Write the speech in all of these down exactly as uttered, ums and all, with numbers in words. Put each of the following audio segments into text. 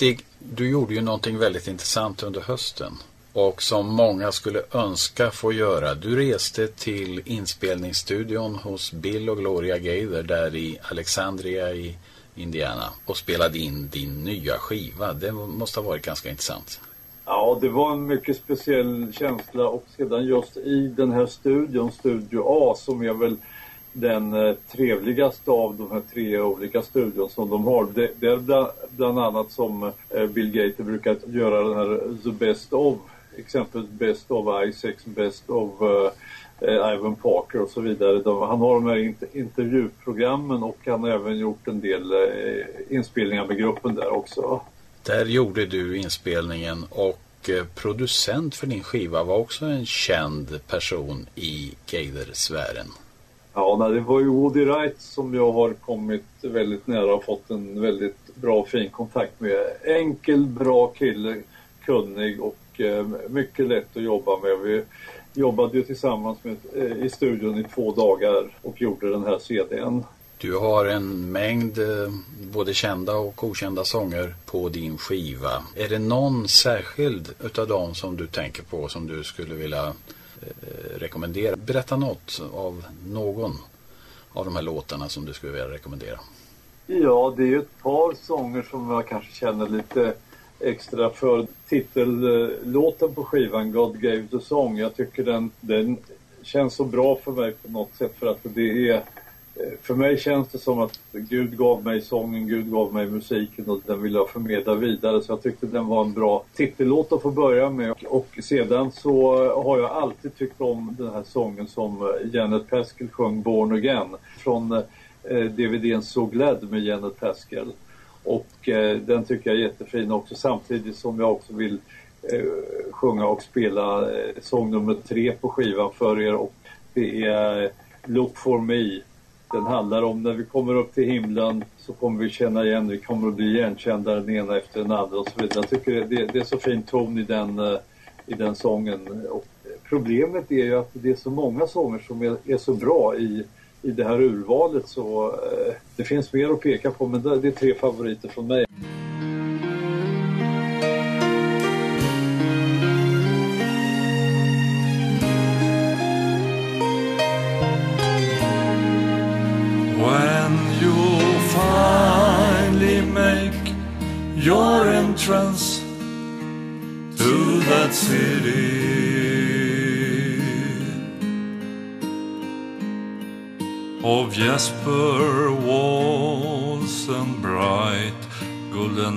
Stig, du gjorde ju någonting väldigt intressant under hösten och som många skulle önska få göra. Du reste till inspelningsstudion hos Bill och Gloria Gaither där i Alexandria i Indiana och spelade in din nya skiva. Det måste ha varit ganska intressant. Ja, det var en mycket speciell känsla och sedan just i den här studion, Studio A, som är väl den eh, trevligaste av de här tre olika studion som de har. Det, det är bland, bland annat som eh, Bill Gaither brukar göra den här The Best of, exempelvis Best of Isaacs, Best of eh, Ivan Parker och så vidare. De, han har de här inter, intervjuprogrammen och han har även gjort en del eh, inspelningar med gruppen där också. Där gjorde du inspelningen och eh, producent för din skiva var också en känd person i Gaither-sfären. Ja, nej, det var ju Woody Wright som jag har kommit väldigt nära och fått en väldigt bra och fin kontakt med. Enkel, bra kille, kunnig och eh, mycket lätt att jobba med. Vi jobbade ju tillsammans med, eh, i studion i två dagar och gjorde den här C D:n. Du har en mängd eh, både kända och okända sånger på din skiva. Är det någon särskild utav dem som du tänker på som du skulle vilja rekommendera? Berätta något av någon av de här låtarna som du skulle vilja rekommendera. Ja, det är ju ett par sånger som jag kanske känner lite extra för. Titellåten på skivan, God Gave the Song, jag tycker den, den känns så bra för mig på något sätt, för att det är, för mig känns det som att Gud gav mig sången, Gud gav mig musiken och den vill jag förmedla vidare, så jag tyckte den var en bra titellåt att få börja med. Och sedan så har jag alltid tyckt om den här sången som Janet Paschal sjöng, Born Again, från eh, D V D:n So Glad med Janet Paschal. Och eh, den tycker jag är jättefin också, samtidigt som jag också vill eh, sjunga och spela eh, sång nummer tre på skivan för er, och det är Look For Me. Den handlar om när vi kommer upp till himlen så kommer vi känna igen, vi kommer att bli igenkända den ena efter den andra och så vidare. Jag tycker det, det är så fin ton i den, i den sången. Och problemet är ju att det är så många sånger som är, är så bra i, i det här urvalet, så eh, det finns mer att peka på, men det, det är tre favoriter från mig. Your entrance to that city, of jasper walls and bright golden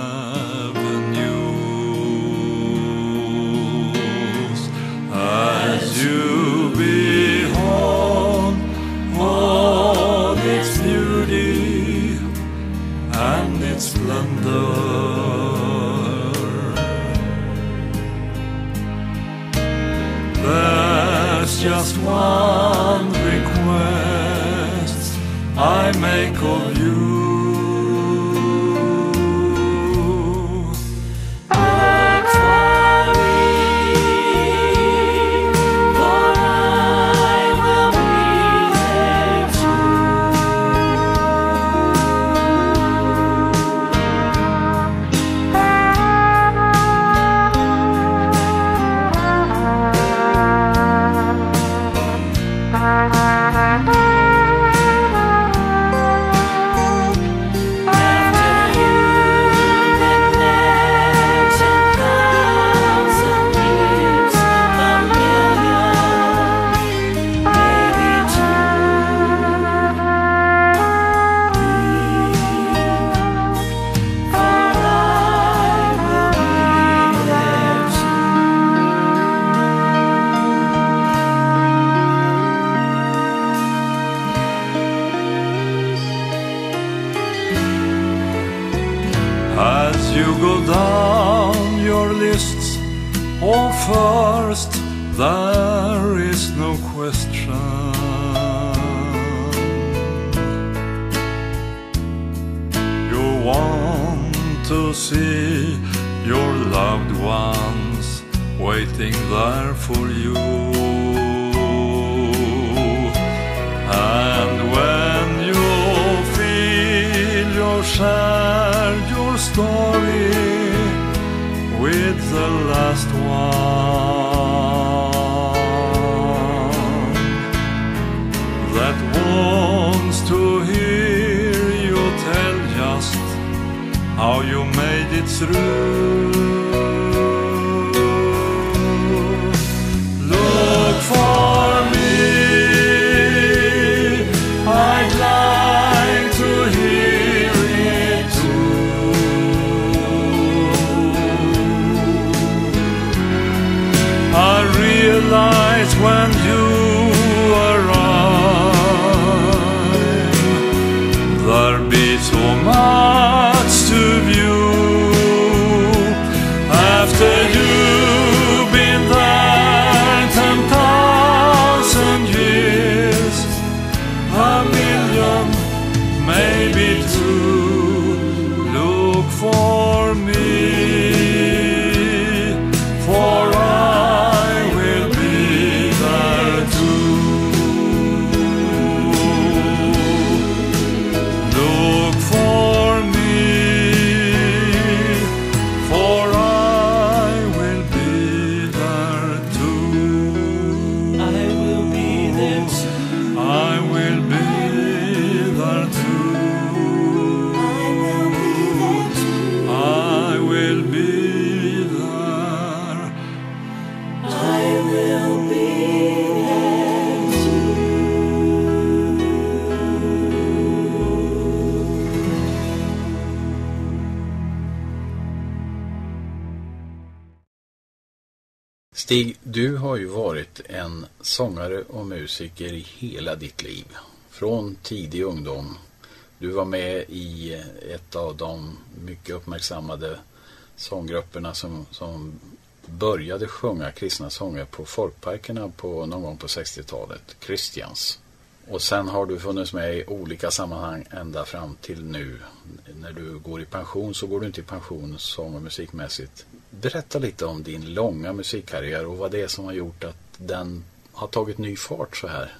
avenues, as you behold all its beauty and its splendor. There's just one request I make of you. As you go down your lists, oh first, there is no question. You want to see your loved ones waiting there for you. And when you feel your share, your story through. Look for me, I'd like to hear it too. I realize when you arrive, there'll be so much to view. After you've been there ten thousand years, a million, maybe two. Look for me, for I will be there too. Look for me, for I will be there too. I will be there too. I will be there too. I will be there too. I will be there. I will be there too. Stig, du har ju varit en sångare och musiker i hela ditt liv. Från tidig ungdom. Du var med i ett av de mycket uppmärksammade sånggrupperna som, som började sjunga kristna sånger på folkparkerna på någon gång på sextiotalet. Christians. Och sen har du funnits med i olika sammanhang ända fram till nu. När du går i pension så går du inte i pension sång- och musikmässigt. Berätta lite om din långa musikkarriär och vad det är som har gjort att den har tagit ny fart så här.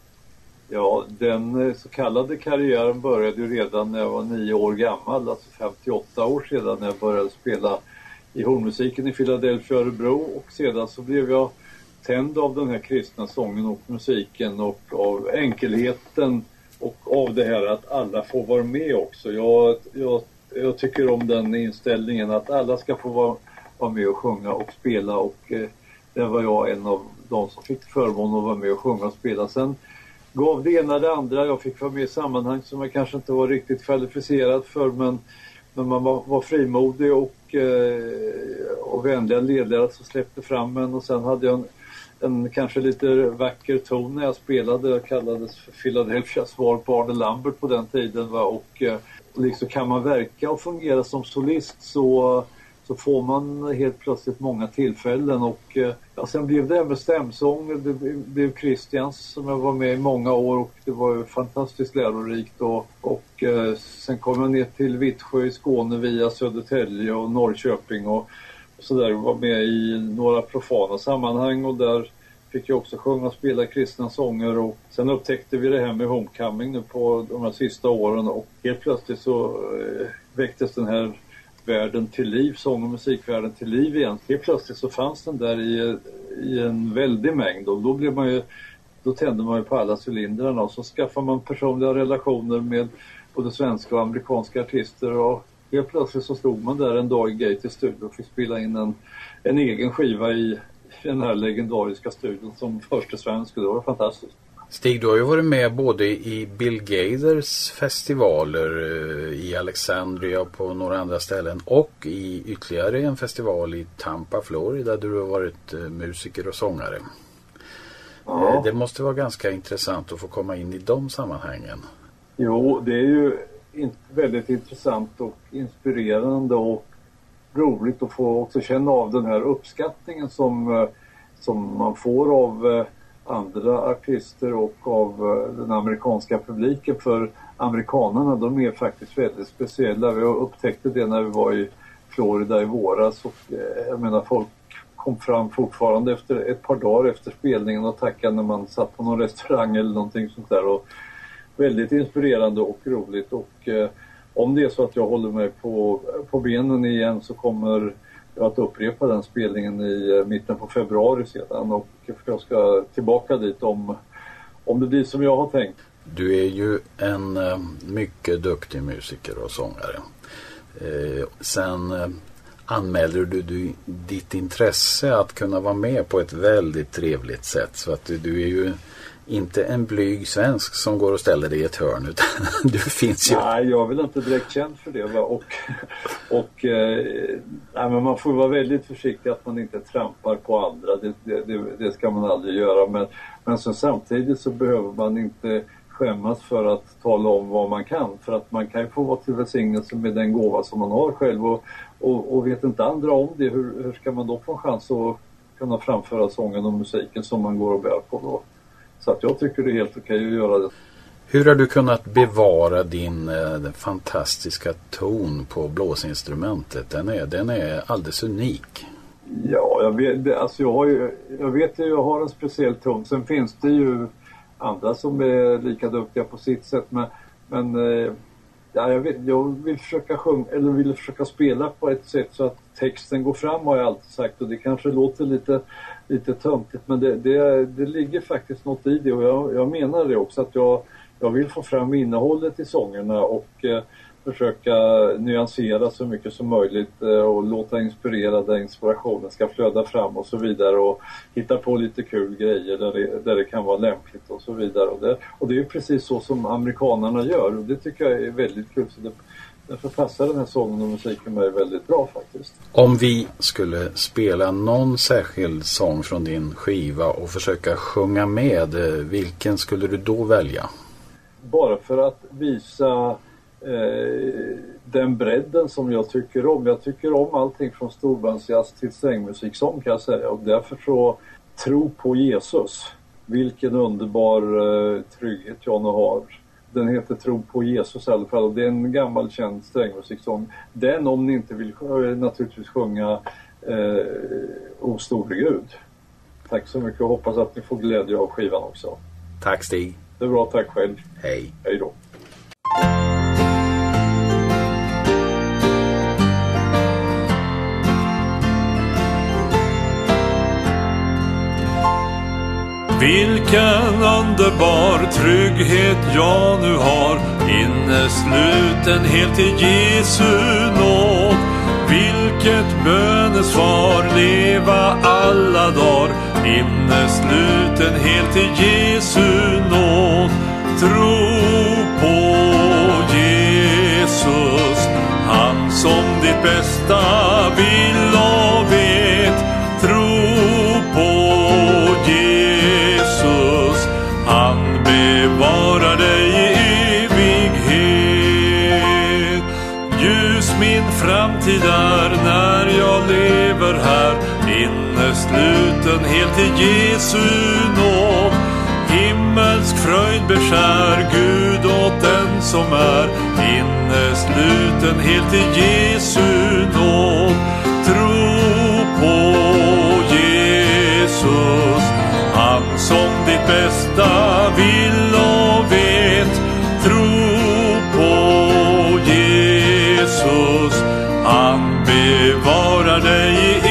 Ja, den så kallade karriären började ju redan när jag var nio år gammal, alltså femtioåtta år sedan när jag började spela i hornmusiken i Philadelphia, Örebro, och sedan så blev jag tänd av den här kristna sången och musiken och av enkelheten och av det här att alla får vara med också. Jag, jag, jag tycker om den inställningen att alla ska få vara, vara med och sjunga och spela, och eh, det var jag en av de som fick förmånen att vara med och sjunga och spela. Sen gav det ena det andra. Jag fick vara med i sammanhang som jag kanske inte var riktigt kvalificerad för, men, men man var, var frimodig och, eh, och vänliga ledare så släppte fram en, och sen hade jag en, en kanske lite vacker ton när jag spelade. Jag kallades för Philadelphia svar på Arne Lambert på den tiden, va? Och eh, liksom kan man verka och fungera som solist så så får man helt plötsligt många tillfällen, och ja, sen blev det med stämsång, det blev Christians som jag var med i många år, och det var ju fantastiskt lärorikt, och, och eh, sen kom jag ner till Vittsjö i Skåne via Södertälje och Norrköping och så där, var med i några profana sammanhang, och där fick jag också sjunga och spela kristna sånger, och sen upptäckte vi det här med homecoming nu på de här sista åren, och helt plötsligt så eh, väcktes den här världen till liv, sång- och musikvärlden till liv igen. Helt plötsligt så fanns den där i, i en väldig mängd, och då blev man ju, då tände man ju på alla cylindrarna, och så skaffar man personliga relationer med både svenska och amerikanska artister, och helt plötsligt så stod man där en dag i Gate studio och fick spela in en, en egen skiva i den här legendariska studion som första svensk, och det var fantastiskt. Stig, du har ju varit med både i Bill Gaithers festivaler i Alexandria och på några andra ställen, och i ytterligare en festival i Tampa, Florida, där du har varit musiker och sångare. Ja. Det måste vara ganska intressant att få komma in i de sammanhangen. Jo, det är ju väldigt intressant och inspirerande och roligt att få också känna av den här uppskattningen som, som man får av andra artister och av den amerikanska publiken. För amerikanerna, de är faktiskt väldigt speciella. Vi upptäckte det när vi var i Florida i våras, och jag menar, folk kom fram fortfarande efter ett par dagar efter spelningen och tackade när man satt på någon restaurang eller någonting sånt där, och väldigt inspirerande och roligt. Och eh, om det är så att jag håller mig på, på benen igen så kommer jag att upprepa den spelningen i eh, mitten på februari sedan, och jag ska tillbaka dit om, om det blir som jag har tänkt. Du är ju en eh, mycket duktig musiker och sångare. Eh, sen eh, anmäler du, du ditt intresse att kunna vara med på ett väldigt trevligt sätt. Så att du, du är ju inte en blyg svensk som går och ställer dig i ett hörn, utan du finns ju. Nej, jag är väl inte direkt känd för det. Va? Och, och eh, nej, men man får vara väldigt försiktig att man inte trampar på andra. Det, det, det, det ska man aldrig göra. Men, men så samtidigt så behöver man inte skämmas för att tala om vad man kan. För att man kan ju få vara till välsignelse med den gåva som man har själv. Och, och, och vet inte andra om det, hur, hur ska man då få en chans att kunna framföra sången och musiken som man går och bär på då? Så att jag tycker det är helt okej att göra det. Hur har du kunnat bevara din eh, fantastiska ton på blåsinstrumentet? Den är, den är alldeles unik. Ja, jag vet, det, alltså jag, har ju, jag vet ju jag har en speciell ton. Sen finns det ju andra som är lika duktiga på sitt sätt. Men, men eh, ja, jag, vet, jag vill försöka sjunga, eller vill försöka spela på ett sätt så att texten går fram, har jag alltid sagt. Och det kanske låter lite, lite töntigt, men det, det, det ligger faktiskt något i det. Och jag, jag menar det också, att jag, jag vill få fram innehållet i sångerna och eh, försöka nyansera så mycket som möjligt eh, och låta inspirera där inspirationen ska flöda fram och så vidare. Och hitta på lite kul grejer där det, där det kan vara lämpligt och så vidare. Och det, och det är precis så som amerikanerna gör, och det tycker jag är väldigt kul. Så det, därför passar den här sången och musiken mig väldigt bra faktiskt. Om vi skulle spela någon särskild sång från din skiva och försöka sjunga med, vilken skulle du då välja? Bara för att visa eh, den bredden som jag tycker om. Jag tycker om allting från storbandsjazz till strängmusiksång, kan jag säga. Och därför så tro på Jesus. Vilken underbar eh, trygghet jag nu har. Den heter Tro på Jesus i alla fall, och det är en gammal känd strängmusiksång. Den, om ni inte vill naturligtvis sjunga eh, O store Gud. Tack så mycket och hoppas att ni får glädje av skivan också. Tack Stig. Det är bra, tack själv. Hej. Hej då. Vilken underbar trygghet jag nu har, innesluten helt i Jesu nåd. Vilket bönesvar, leva alla dagar, innesluten helt i Jesu nåd. Tro på Jesus, han som ditt bästa vill och vet. Tro på Jesus, han bevarar dig i evighet. Ljus min framtid är när jag lever här, innesluten helt i Jesu nåd. Himmelsk fröjd beskär Gud åt den som är innesluten helt i Jesu nåd. Tro på Jesus, han som ditt bästa vill och vet. Tro på Jesus, han bevarar dig i